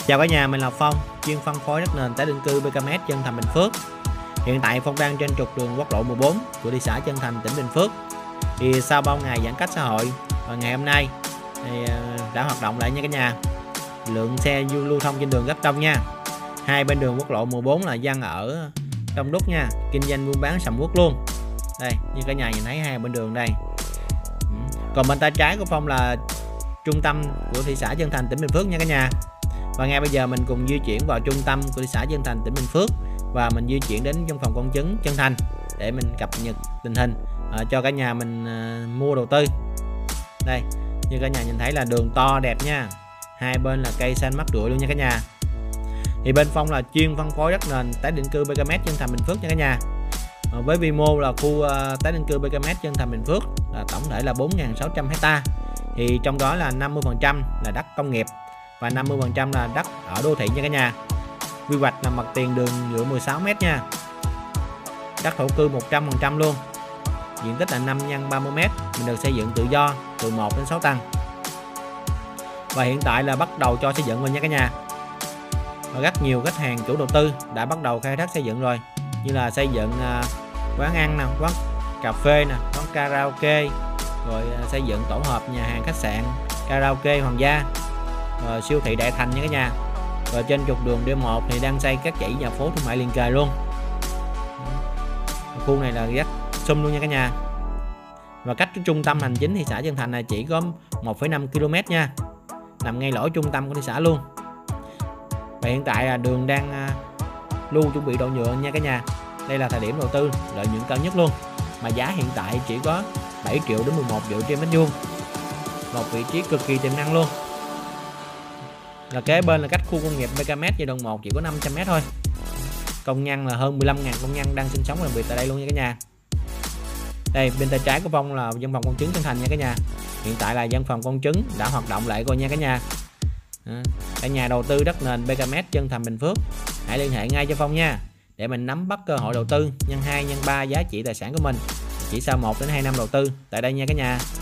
Chào cả nhà, mình là Phong, chuyên phân phối đất nền tái định cư BKMS Trân Thành, Bình Phước. Hiện tại Phong đang trên trục đường quốc lộ 14 của thị xã Trân Thành, tỉnh Bình Phước. Thì sau bao ngày giãn cách xã hội và ngày hôm nay thì đã hoạt động lại nha cả nhà. Lượng xe lưu thông trên đường rất đông nha. Hai bên đường quốc lộ 14 là dân ở đông đúc nha, kinh doanh buôn bán sầm uất luôn. Đây, như cả nhà nhìn thấy hai bên đường đây. Còn bên tay trái của Phong là trung tâm của thị xã Trân Thành, tỉnh Bình Phước nha cả nhà. Và ngay bây giờ mình cùng di chuyển vào trung tâm của thị xã Trân Thành, tỉnh Bình Phước và mình di chuyển đến văn phòng công chứng Trân Thành để mình cập nhật tình hình cho cả nhà mình mua đầu tư. Đây, như cả nhà nhìn thấy là đường to đẹp nha, hai bên là cây xanh mát rượi luôn nha cả nhà. Thì bên Phong là chuyên phân phối đất nền tái định cư BKMS Trân Thành, Bình Phước nha cả nhà. Với quy mô là khu tái định cư BKMS Trân Thành, Bình Phước là tổng thể là 4.600 hecta. Thì trong đó là 50% là đất công nghiệp và 50% là đất ở đô thị nha cả nhà. Quy hoạch là mặt tiền đường nhựa 16 m nha. Đất thổ cư 100% luôn. Diện tích là 5 x 30 m, mình được xây dựng tự do từ 1 đến 6 tầng. Và hiện tại là bắt đầu cho xây dựng rồi nha cả nhà. Và rất nhiều khách hàng chủ đầu tư đã bắt đầu khai thác xây dựng rồi, như là xây dựng quán ăn nè, quán cà phê nè, quán karaoke, rồi xây dựng tổ hợp nhà hàng khách sạn, karaoke Hoàng gia, rồi siêu thị Đại Thành nha cả nhà. Và trên trục đường D1 thì đang xây các dãy nhà phố thương mại liền kề luôn. Khu này là rất sum luôn nha cả nhà. Và cách trung tâm hành chính thị xã Trân Thành này chỉ có 1,5 km nha, nằm ngay lỗ trung tâm của thị xã luôn. Và hiện tại là đường đang lưu chuẩn bị đổ nhựa nha cả nhà. Đây là thời điểm đầu tư lợi nhuận cao nhất luôn, mà giá hiện tại chỉ có 7 triệu đến 11 triệu trên mét vuông, một vị trí cực kỳ tiềm năng luôn. Là kế bên là cách khu công nghiệp BKMS giai đoạn 1 chỉ có 500 m thôi. Công nhân là hơn 15.000 công nhân đang sinh sống và làm việc tại đây luôn nha cả nhà. Đây, bên tay trái của Phong là văn phòng công chứng Trân Thành nha cả nhà. Hiện tại là văn phòng công chứng đã hoạt động lại rồi nha cả nhà. Cả nhà đầu tư đất nền BKMS Trân Thành, Bình Phước, hãy liên hệ ngay cho Phong nha, để mình nắm bắt cơ hội đầu tư nhân 2 nhân 3 giá trị tài sản của mình chỉ sau 1 đến 2 năm đầu tư tại đây nha cả nhà.